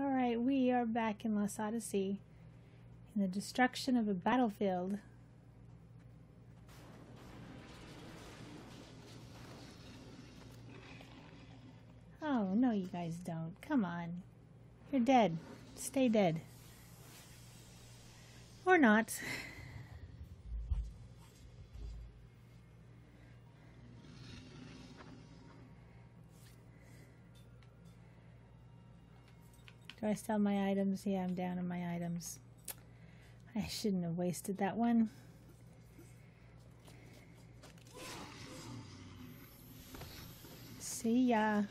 Alright, we are back in Lost Odyssey in the destruction of a battlefield. Oh, no you guys don't. Come on. You're dead. Stay dead. Or not. Do I still have my items? Yeah, I'm down on my items. I shouldn't have wasted that one. See ya.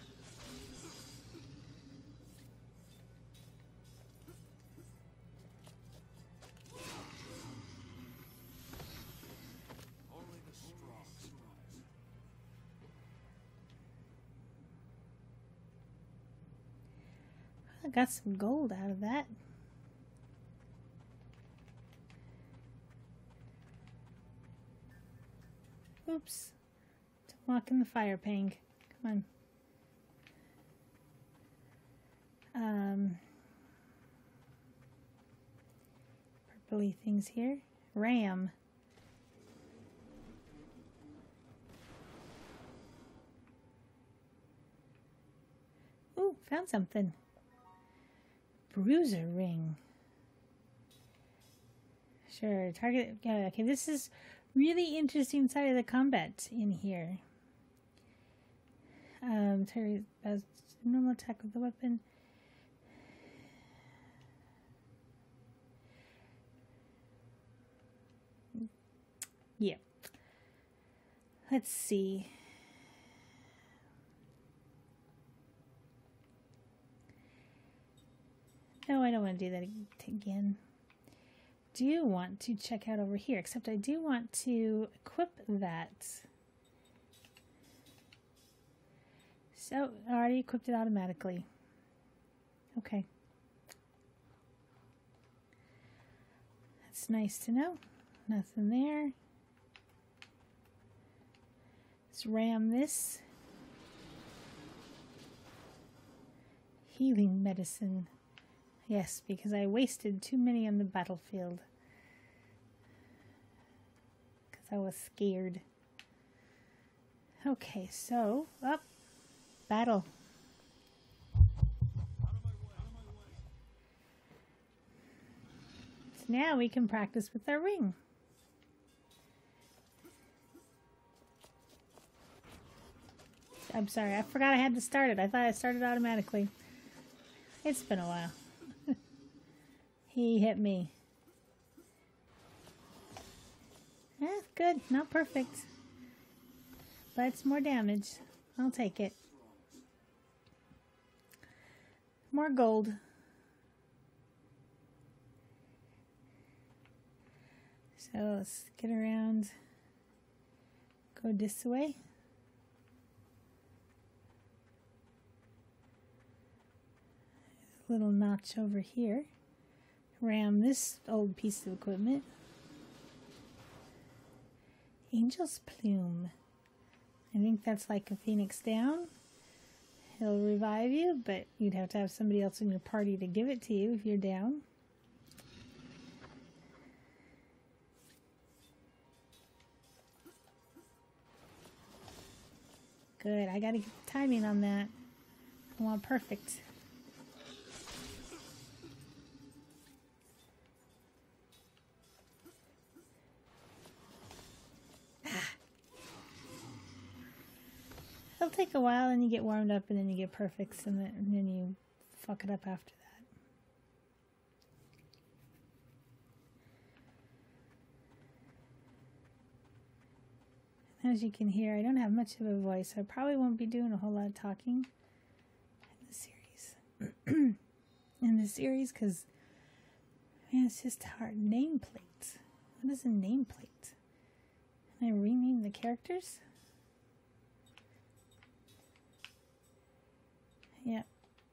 I got some gold out of that. Oops. Don't walk in the fire, Pang. Come on. Purpley things here. Ram. Ooh, found something. Bruiser ring. Sure, target. Yeah, okay, this is really interesting side of the combat in here. Target normal attack with the weapon. Yeah. Let's see. No, I don't want to do that again. Do want to check out over here, except I do want to equip that. So, I already equipped it automatically. Okay. That's nice to know. Nothing there. Let's ram this. Healing medicine. Yes, because I wasted too many on the battlefield. Because I was scared. Okay, so, up. Battle. So now we can practice with our ring. I'm sorry, I forgot I had to start it. I thought I started automatically. It's been a while. He hit me. Eh, good. Not perfect. But it's more damage. I'll take it. More gold. So let's get around. Go this way. Little notch over here. Ram this old piece of equipment. Angel's Plume. I think that's like a Phoenix down. It'll revive you, but you'd have to have somebody else in your party to give it to you if you're down. Good, I gotta get the timing on that. I want perfect. It'll take a while, and you get warmed up, and then you get perfects, and then you fuck it up after that. As you can hear, I don't have much of a voice, so I probably won't be doing a whole lot of talking in the series. Because, man, it's just hard. Nameplate. What is a nameplate? Can I rename the characters? Yeah.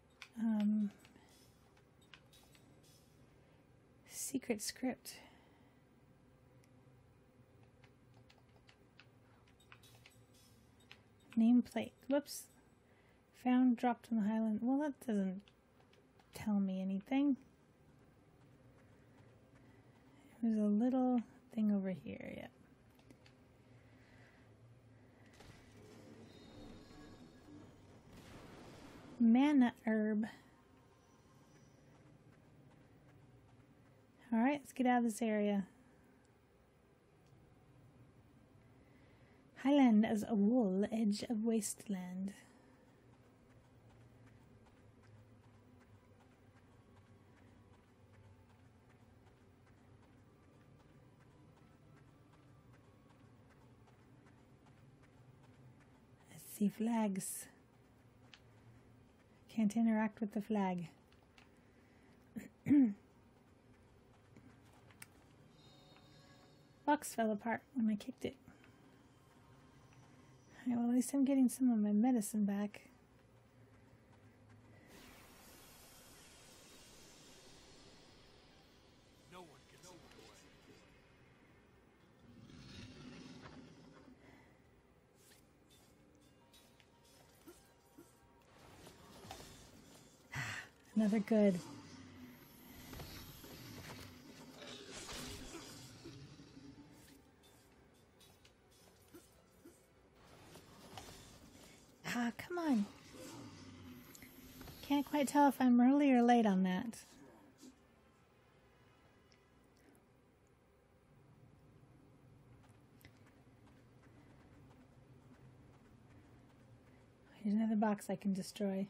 Secret script. Nameplate. Whoops. Found dropped on the highland. Well, that doesn't tell me anything. There's a little thing over here, yeah. Mana herb. Alright, let's get out of this area. Highland as a wool, edge of wasteland. Let's see flags. Can't interact with the flag. Box fell apart when I kicked it. Alright, well, at least I'm getting some of my medicine back. No one gets in the way. Another good. Ah, come on. Can't quite tell if I'm early or late on that. Here's another box I can destroy.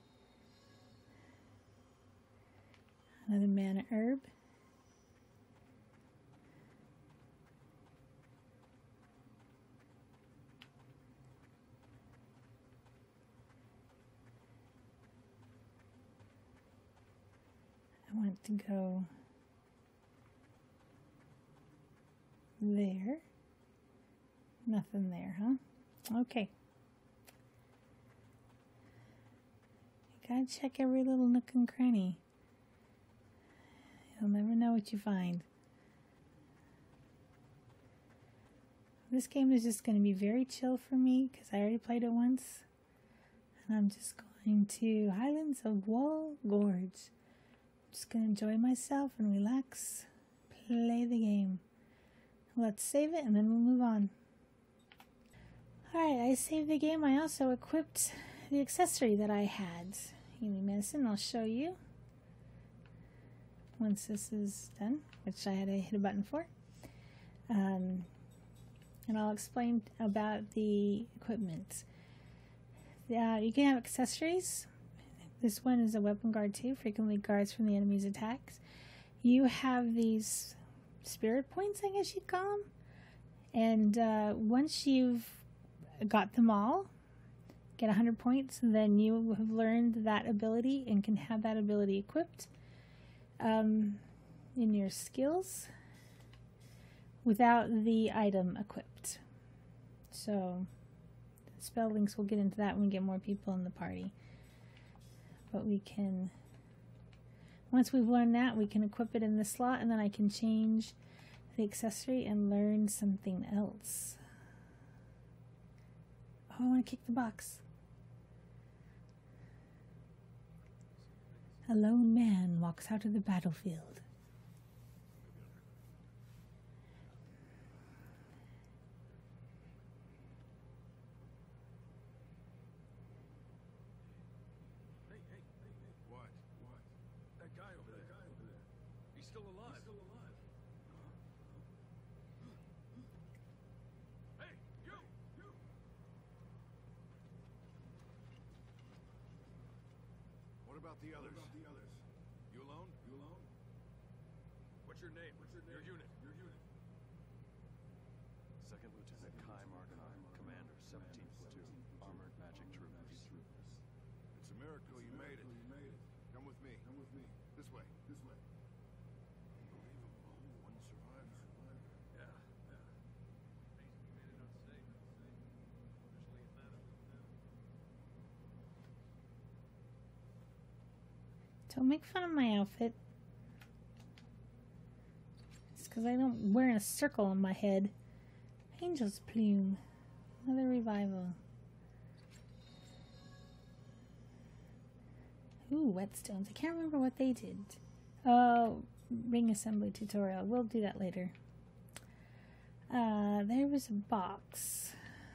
Another mana herb. I want to go there. Nothing there, huh? Okay. You gotta check every little nook and cranny. You'll never know what you find. This game is just going to be very chill for me because I already played it once. And I'm just going to Highlands of Wool Gorge. Just going to enjoy myself and relax, play the game. Let's save it and then we'll move on. Alright, I saved the game. I also equipped the accessory that I had. Give me medicine, I'll show you. Once this is done, which I had to hit a button for. And I'll explain about the equipment. You can have accessories. This one is a weapon guard too, frequently guards from the enemy's attacks. You have these spirit points, I guess you'd call them. And once you've got them all, get 100 points, then you have learned that ability and can have that ability equipped in your skills without the item equipped. So spell links, we'll get into that when we get more people in the party. But we can, once we've learned that, we can equip it in this slot, and then I can change the accessory and learn something else. Oh, I want to kick the box. A lone man walks out of the battlefield. Hey. What? That guy over there. He's still alive. Hey, you! What about the others? You alone? What's your name? Your unit. Second Lieutenant Kai Markov, Commander, 17th Platoon, Armored Magic Troops. It's a miracle you made it. Come with me. This way. Unbelievable. One survivor. Yeah. Made it out safe. Officially a man. Don't make fun of my outfit. It's because I don't wear a circle on my head. Angel's plume. Another revival. Ooh, whetstones. I can't remember what they did. Oh, ring assembly tutorial. We'll do that later. There was a box.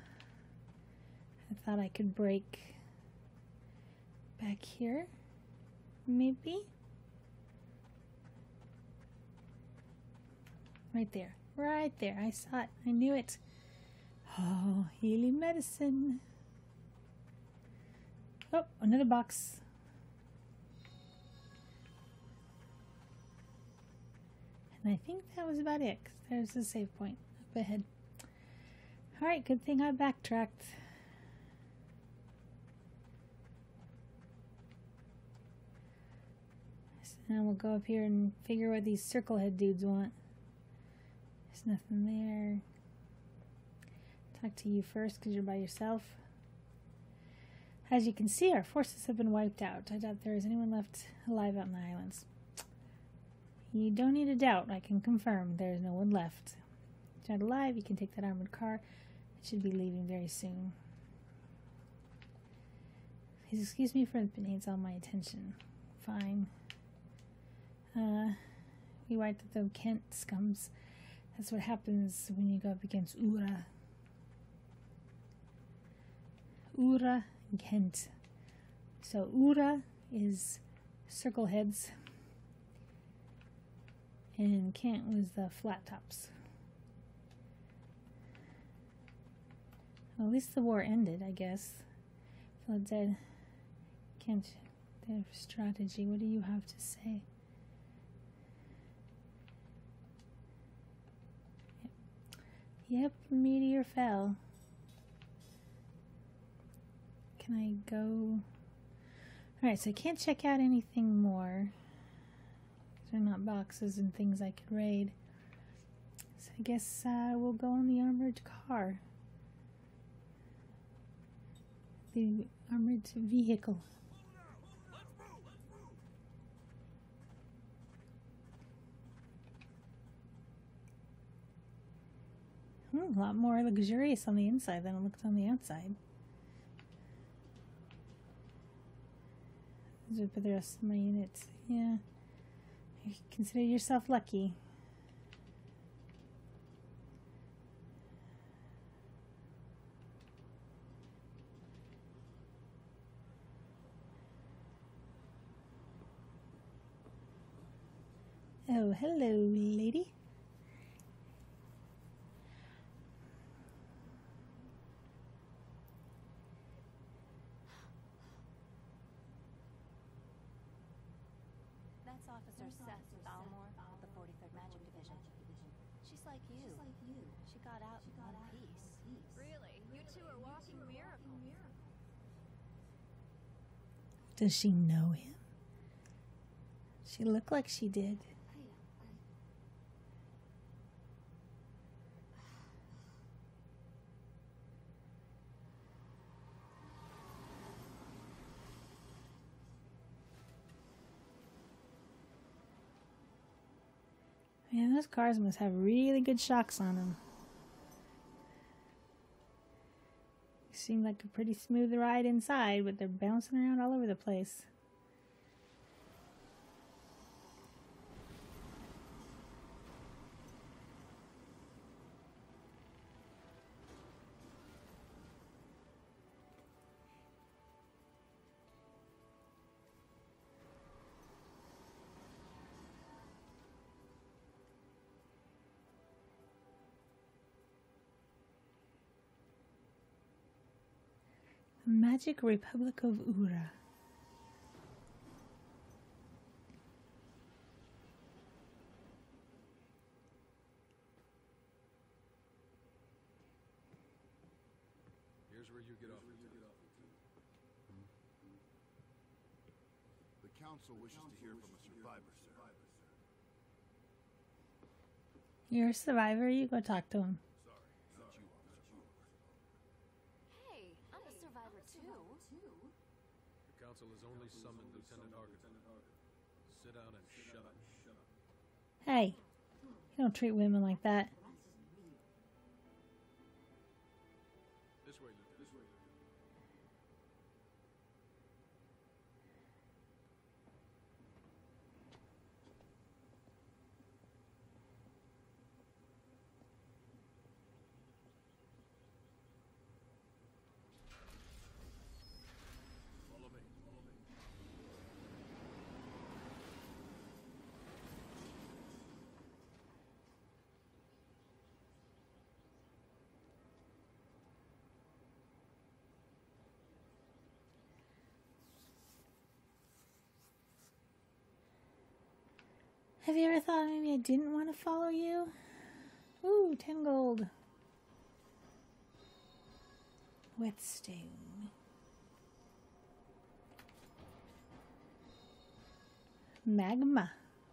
I thought I could break back here. Maybe? Right there. Right there. I saw it. I knew it. Oh, healing medicine. Oh, another box. And I think that was about it, 'cause there's the save point up ahead. Alright, good thing I backtracked. So now we'll go up here and figure what these circle head dudes want. There's nothing there. Talk to you first because you're by yourself. As you can see, our forces have been wiped out. I doubt there is anyone left alive out in the islands. You don't need a doubt. I can confirm there is no one left. If you're not alive, you can take that armored car. It should be leaving very soon. Please excuse me for it needs all my attention. Fine. We wiped out the Kent scums. That's what happens when you go up against Ura. Ura and Kent. So Ura is circle heads. And Kent was the flat tops. Well, at least the war ended, I guess. Feel dead. Kent, their strategy. What do you have to say? Yep, meteor fell. Can I go? Alright, so I can't check out anything more. They're not boxes and things I could raid. So I guess we'll go on the armored car. The armored vehicle. A lot more luxurious on the inside than it looked on the outside. Those are for the rest of my units. Yeah. You consider yourself lucky. Oh, hello, lady. That's Officer Seth Balmore of the 43rd Magic Division. She's like you. She got out in one piece. Really? You two are walking miracles. Does she know him? She looked like she did. Man, those cars must have really good shocks on them. Seemed like a pretty smooth ride inside, but they're bouncing around all over the place. Magic Republic of Ura. Here's where you get off. The council wishes to hear from a survivor, sir. You're a survivor, you go talk to him. Not you, officer. Hey, I'm a survivor too. The council has only summoned Lieutenant Hargan. Sit down and shut up. Hey, you don't treat women like that. This way, Lieutenant. Have you ever thought maybe I didn't want to follow you? Ooh, 10 gold. Whetstone. Magma.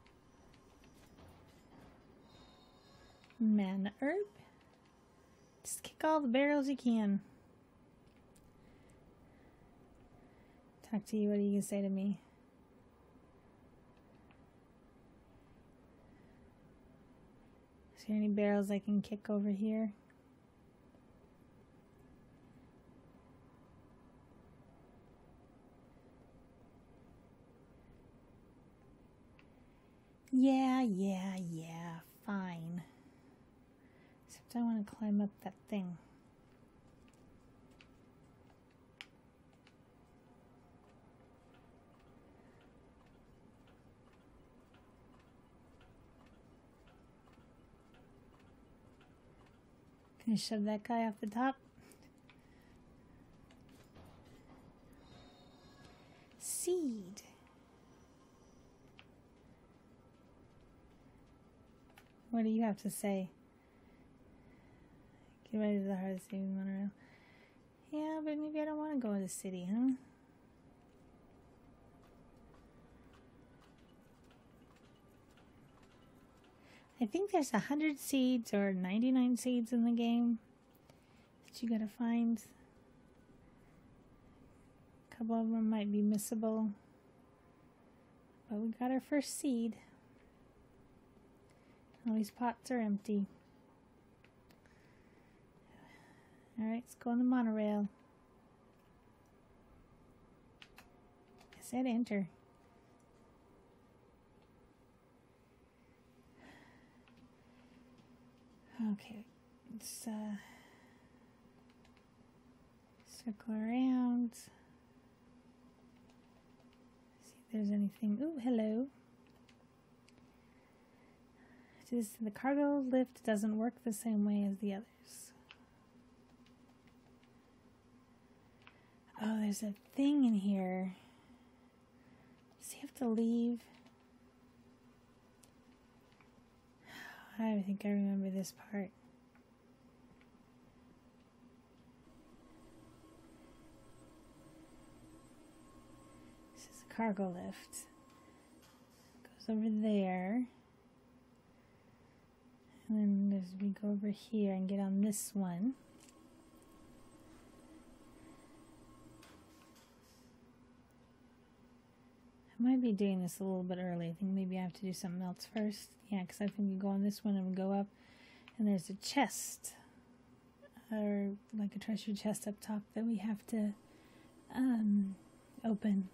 Mana herb. Just kick all the barrels you can. Talk to you. What do you say to me? Is there any barrels I can kick over here? Yeah, fine. Except I want to climb up that thing. Can I shove that guy off the top? Seed. What do you have to say? Get ready to the hardest saving monorail. Yeah, but maybe I don't want to go to the city, huh? I think there's 100 seeds or 99 seeds in the game that you gotta find. A couple of them might be missable. But we got our first seed. All these pots are empty. Alright, let's go on the monorail. I said enter. Okay, let's circle around. See if there's anything. Ooh, hello. The cargo lift doesn't work the same way as the others. Oh, there's a thing in here. Does he have to leave? I think I remember this part. This is a cargo lift. Goes over there. And then as we go over here and get on this one. I might be doing this a little bit early. I think maybe I have to do something else first. Yeah, because I think we go on this one and we go up. And there's a chest. Or like a treasure chest up top that we have to open.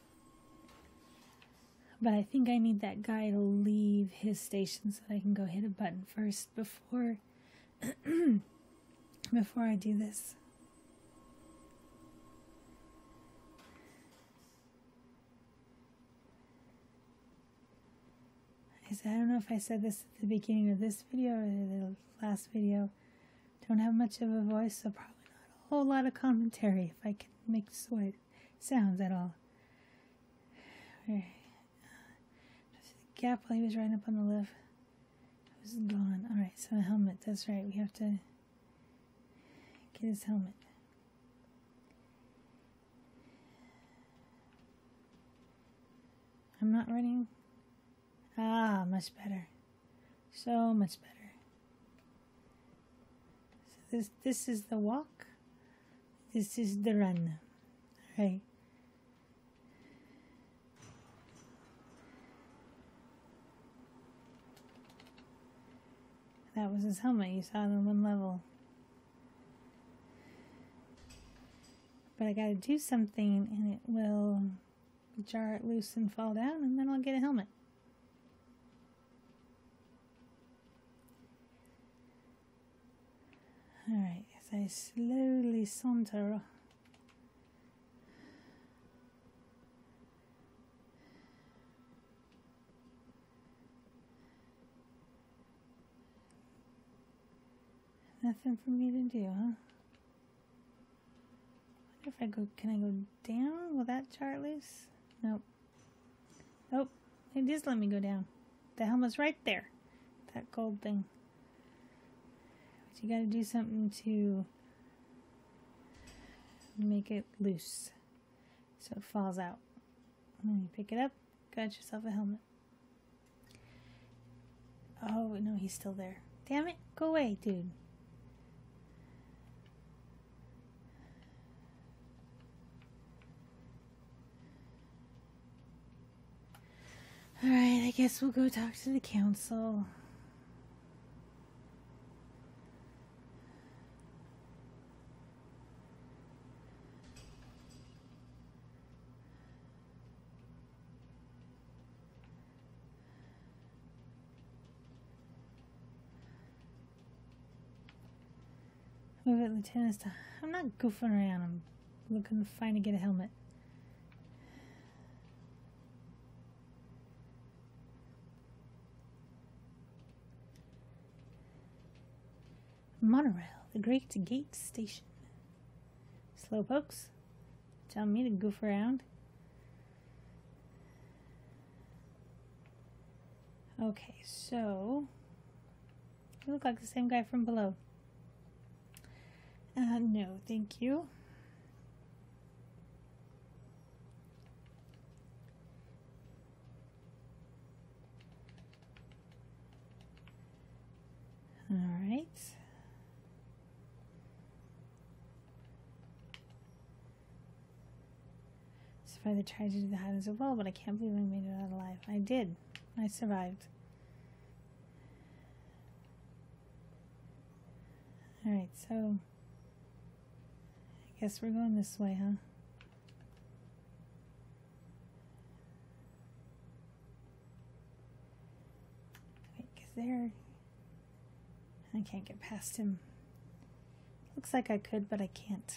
But I think I need that guy to leave his station so that I can go hit a button first before before I do this. I don't know if I said this at the beginning of this video or the last video. Don't have much of a voice, so probably not a whole lot of commentary if I can make sounds at all. Right. The gap while he was riding up on the lift. It was gone. Alright, so a helmet. That's right. We have to get his helmet. I'm not running. Ah, much better. So much better. So this is the walk. This is the run. All right. That was his helmet. You saw it on one level. But I gotta do something and it will jar it loose and fall down and then I'll get a helmet. Alright, as I slowly saunter. Nothing for me to do, huh? I wonder if I go, can I go down? Will that jar it loose? Nope. Oh, it just let me go down. The helmet's right there. That gold thing. But you gotta do something to make it loose so it falls out. And then you pick it up, got yourself a helmet. Oh, no, he's still there. Damn it, go away, dude. Alright, I guess we'll go talk to the council. Move it, Lieutenant. I'm not goofing around. I'm looking to find to get a helmet. Monorail, the Great Gate Station. Slowpokes, telling me to goof around. Okay, so you look like the same guy from below. No, thank you. All right. Survived the tragedy of the Highlands of Well, but I can't believe I made it out alive. I did. I survived. All right, so I guess we're going this way, huh? Wait, is there... I can't get past him. Looks like I could, but I can't.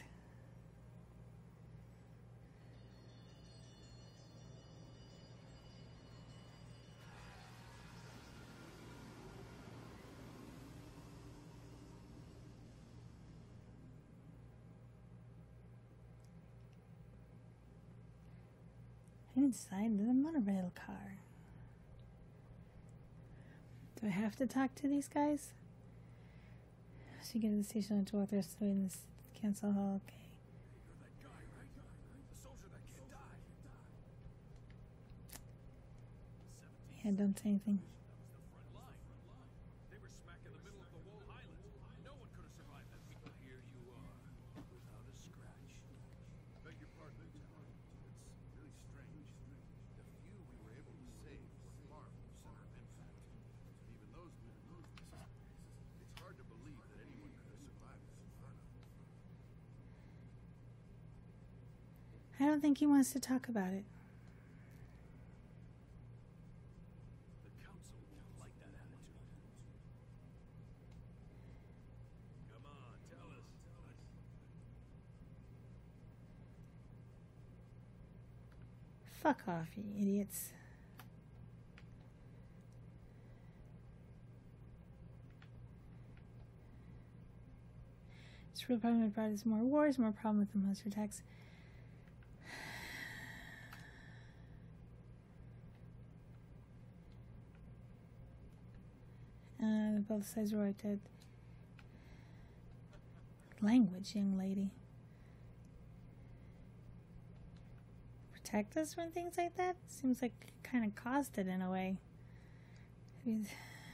Inside the monorail car. Do I have to talk to these guys? So you get to the station to walk the rest of the way in this council hall. Okay. You're that guy, right? The soldier that can't die. Yeah, don't say anything. That was the front line. They were smack in the middle of the whole island. No one could have survived that. But here you are, without a scratch. Beg your pardon, Lieutenant. It's really strange. The few we were able to save were far from the center of impact. Even those it's hard to believe that anyone could have survived this inferno. I don't think he wants to talk about it. The council won't like that attitude. Come on, tell us. Fuck off, you idiots. It's real problem that brought us more wars, more problem with the monster attacks. Both sides were right dead. Language, young lady. Protect us from things like that? Seems like it kind of caused it in a way. I mean,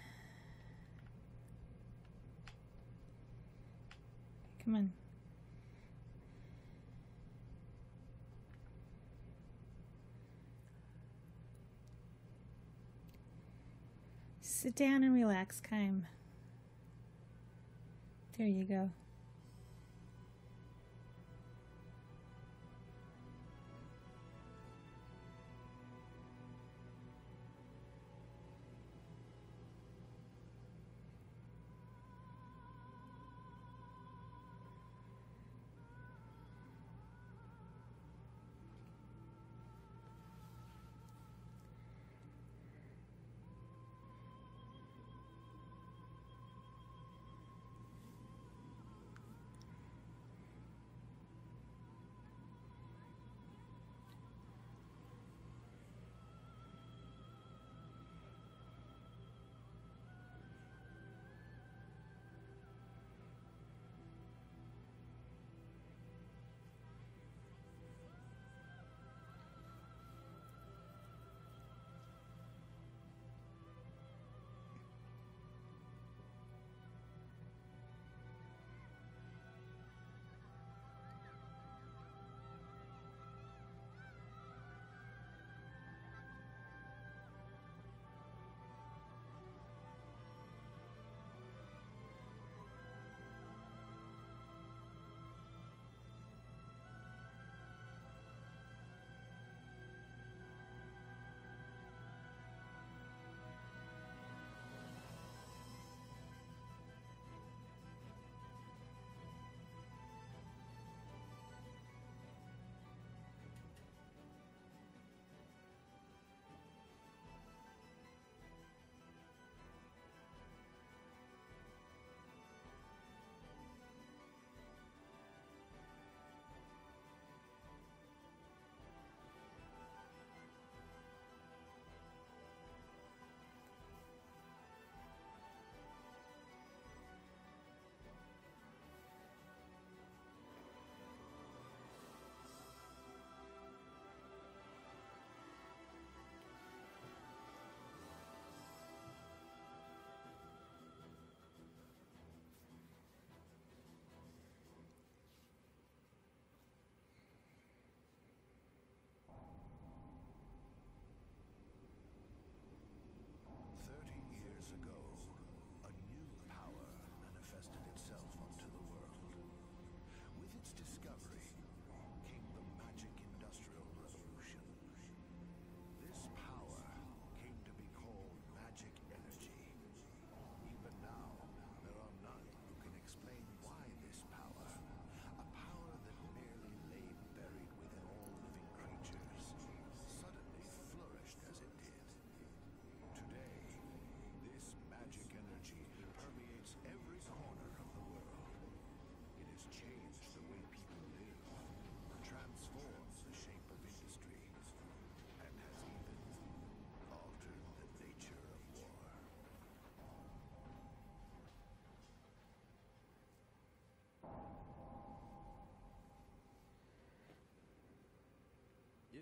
come on. Sit down and relax, Kym. There you go.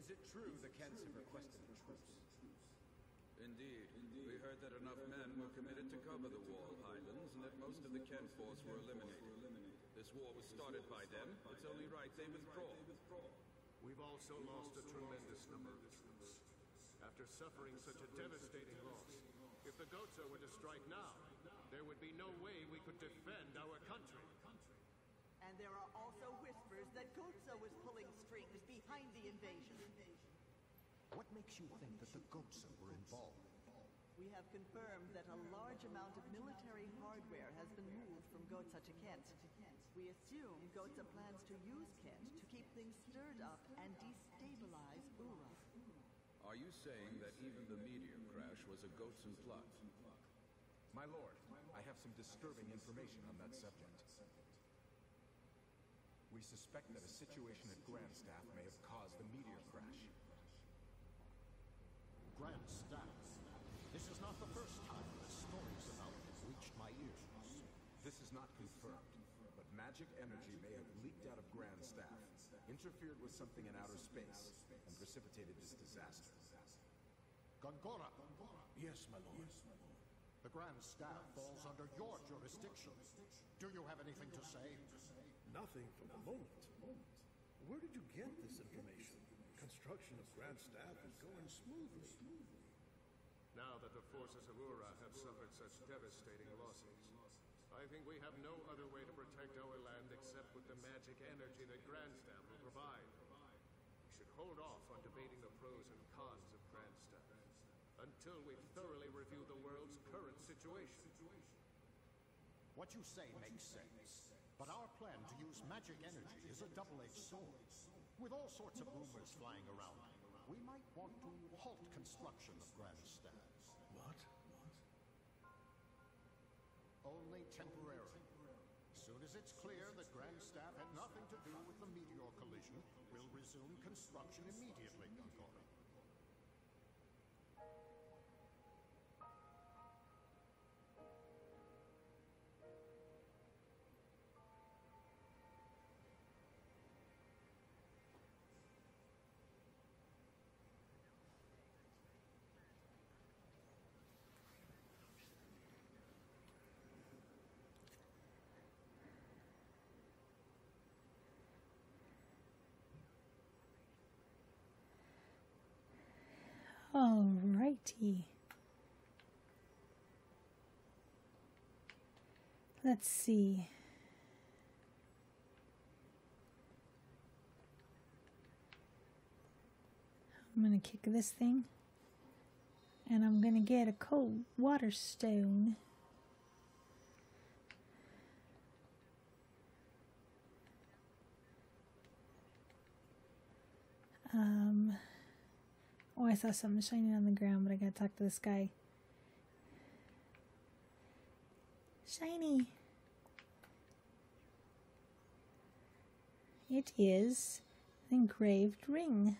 Is it true the Kents have requested a truce? Indeed. We heard that enough men were committed to cover the Wall Highlands and that most of the Kent force were eliminated. This war was started by them. It's only right they withdraw. We've also lost a tremendous number of troops. After suffering such a devastating loss, if the Gozo were to strike now, there would be no way we could defend our country. And there are also whispers that Gozo is pulling strings behind the invasion. What makes you think that the Gozo were involved? We have confirmed that a large amount of military hardware has been moved from Goza to Kent. We assume Goza plans to use Kent to keep things stirred up and destabilize Ura. Are you saying that even the meteor crash was a Gotsan plot? My lord, I have some disturbing information on that subject. We suspect that a situation at Grandstaff may have caused the meteor crash. Grandstaff? This is not the first time that stories about it have reached my ears. This is not confirmed, but magic energy may have leaked out of Grandstaff, interfered with something in outer space, and precipitated this disaster. Gongora! Yes, my lord. The Grand Staff falls under your jurisdiction. Do you have anything to say? Nothing for the moment. Where did you get this information? Construction of Grand Staff is going smoothly. Now that the forces of Ura have suffered such devastating losses, I think we have no other way to protect our land except with the magic energy that Grandstaff will provide. We should hold off on debating the pros and cons of Grandstaff until we thoroughly review the world's current situation. What you say makes sense. But our plan to use magic energy is a double-edged sword. With all sorts of rumors flying around, we might want to halt construction of Grandstaff. What? Only temporarily. As soon as it's clear that Grandstaff had nothing to do with the meteor collision, we'll resume construction immediately, Gongora. Alrighty. Let's see. I'm gonna kick this thing. And I'm gonna get a cold water stone. Oh, I saw something shining on the ground, but I gotta talk to this guy. Shiny! It is an engraved ring.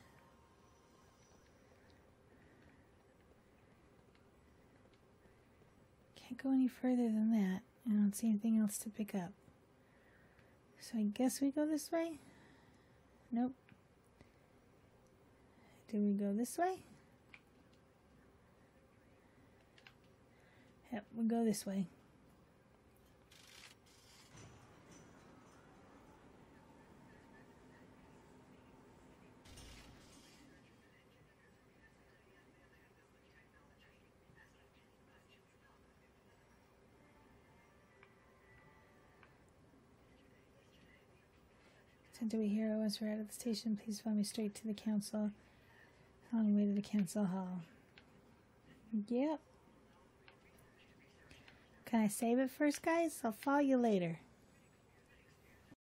Can't go any further than that. I don't see anything else to pick up. So I guess we go this way? Nope. Do we go this way? Yep, we'll go this way. To a hero, once we're out of the station, please follow me straight to the council. On the way to the council hall. Yep. Can I save it first, guys? I'll follow you later.